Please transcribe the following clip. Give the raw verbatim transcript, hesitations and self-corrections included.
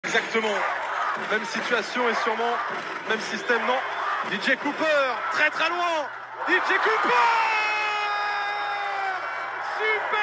Exactement. Même situation et sûrement même système, non. D J Cooper, très très loin. D J Cooper, super.